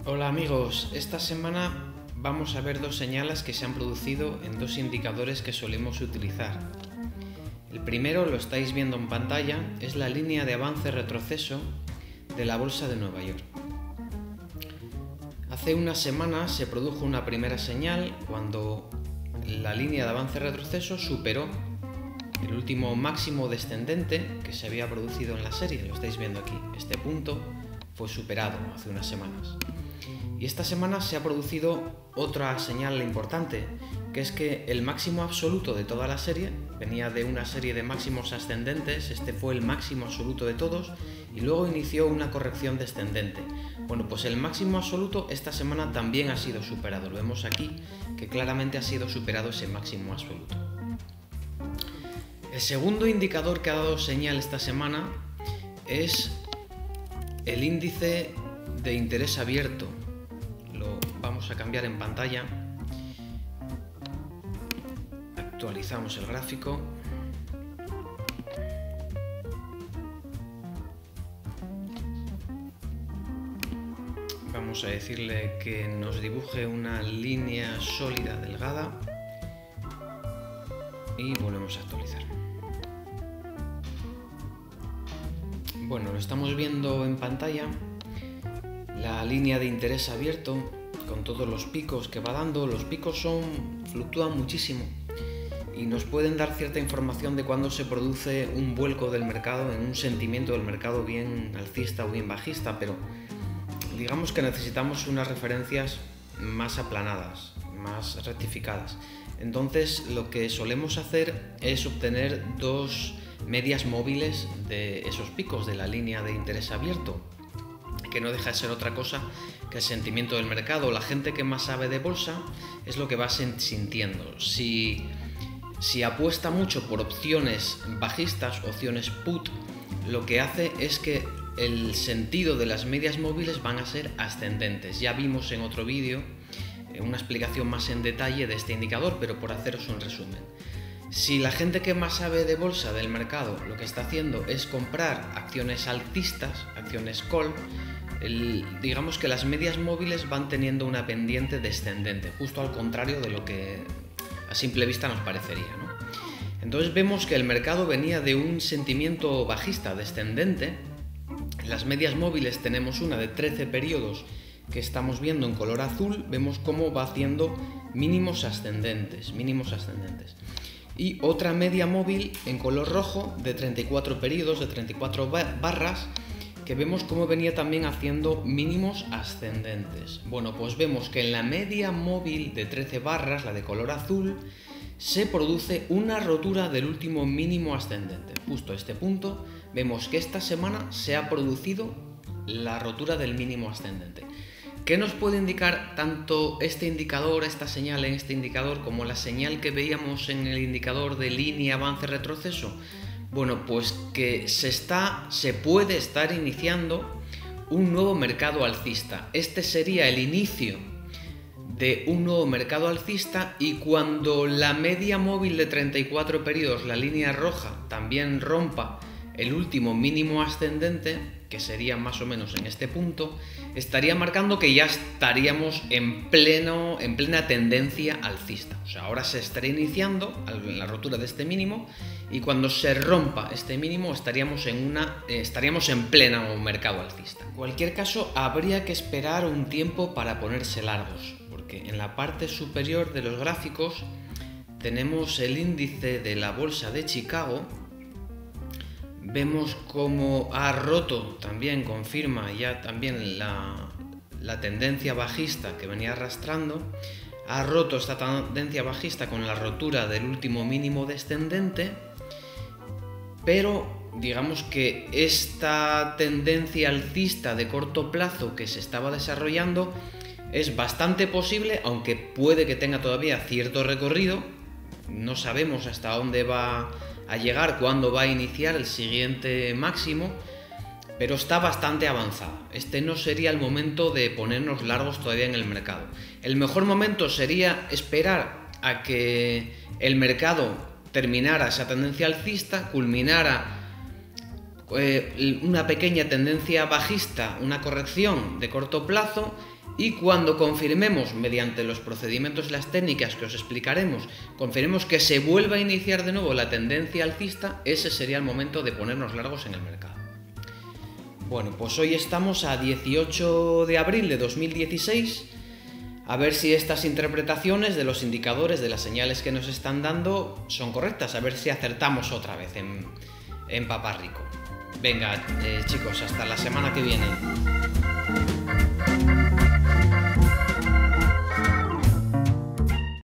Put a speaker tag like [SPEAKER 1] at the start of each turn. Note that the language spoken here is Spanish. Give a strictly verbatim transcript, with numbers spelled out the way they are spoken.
[SPEAKER 1] Hola amigos, esta semana vamos a ver dos señales que se han producido en dos indicadores que solemos utilizar. El primero, lo estáis viendo en pantalla, es la línea de avance-retroceso de la Bolsa de Nueva York. Hace unas semanas se produjo una primera señal cuando la línea de avance-retroceso superó el último máximo descendente que se había producido en la serie. Lo estáis viendo aquí. Este punto fue superado hace unas semanas. Y esta semana se ha producido otra señal importante, que es que el máximo absoluto de toda la serie venía de una serie de máximos ascendentes. Este fue el máximo absoluto de todos y luego inició una corrección descendente. Bueno, pues el máximo absoluto esta semana también ha sido superado. Lo vemos aquí, que claramente ha sido superado ese máximo absoluto. El segundo indicador que ha dado señal esta semana es el índice de interés abierto. Lo vamos a cambiar en pantalla. Actualizamos el gráfico. Vamos a decirle que nos dibuje una línea sólida delgada y volvemos a actualizar. Bueno, lo estamos viendo en pantalla, la línea de interés abierto con todos los picos que va dando. Los picos son fluctúan muchísimo y nos pueden dar cierta información de cuándo se produce un vuelco del mercado, en un sentimiento del mercado bien alcista o bien bajista, pero digamos que necesitamos unas referencias más aplanadas, más rectificadas. Entonces lo que solemos hacer es obtener dos medias móviles de esos picos de la línea de interés abierto, que no deja de ser otra cosa que el sentimiento del mercado. La gente que más sabe de bolsa es lo que va sintiendo. Si, si apuesta mucho por opciones bajistas, opciones put, lo que hace es que el sentido de las medias móviles van a ser ascendentes. Ya vimos en otro vídeo una explicación más en detalle de este indicador, pero por haceros un resumen. Si la gente que más sabe de bolsa del mercado lo que está haciendo es comprar acciones alcistas, acciones call, el, digamos que las medias móviles van teniendo una pendiente descendente, justo al contrario de lo que a simple vista nos parecería, ¿no? Entonces vemos que el mercado venía de un sentimiento bajista descendente. En las medias móviles tenemos una de trece periodos que estamos viendo en color azul. Vemos cómo va haciendo mínimos ascendentes, mínimos ascendentes. Y otra media móvil en color rojo de treinta y cuatro periodos, de treinta y cuatro barras, que vemos cómo venía también haciendo mínimos ascendentes. Bueno, pues vemos que en la media móvil de trece barras, la de color azul, se produce una rotura del último mínimo ascendente. Justo a este punto vemos que esta semana se ha producido la rotura del mínimo ascendente. ¿Qué nos puede indicar tanto este indicador, esta señal en este indicador, como la señal que veíamos en el indicador de línea avance-retroceso? Bueno, pues que se, está, se puede estar iniciando un nuevo mercado alcista. Este sería el inicio de un nuevo mercado alcista, y cuando la media móvil de treinta y cuatro periodos, la línea roja, también rompa el último mínimo ascendente, que sería más o menos en este punto, estaría marcando que ya estaríamos en, pleno, en plena tendencia alcista. O sea, ahora se estaría iniciando la rotura de este mínimo, y cuando se rompa este mínimo estaríamos en, una, eh, estaríamos en pleno mercado alcista. En cualquier caso, habría que esperar un tiempo para ponerse largos, porque en la parte superior de los gráficos tenemos el índice de la bolsa de Chicago. Vemos cómo ha roto, también confirma ya también la, la tendencia bajista que venía arrastrando. Ha roto esta tendencia bajista con la rotura del último mínimo descendente, pero digamos que esta tendencia alcista de corto plazo que se estaba desarrollando es bastante posible, aunque puede que tenga todavía cierto recorrido. No sabemos hasta dónde va a llegar, cuándo va a iniciar el siguiente máximo, pero está bastante avanzada. Este no sería el momento de ponernos largos todavía en el mercado. El mejor momento sería esperar a que el mercado terminara esa tendencia alcista, culminara eh, una pequeña tendencia bajista, una corrección de corto plazo, y cuando confirmemos, mediante los procedimientos y las técnicas que os explicaremos, confirmemos que se vuelva a iniciar de nuevo la tendencia alcista, ese sería el momento de ponernos largos en el mercado. Bueno, pues hoy estamos a dieciocho de abril de dos mil dieciséis, a ver si estas interpretaciones de los indicadores, de las señales que nos están dando, son correctas, a ver si acertamos otra vez en, en Papá Rico. Venga, eh, chicos, hasta la semana que viene.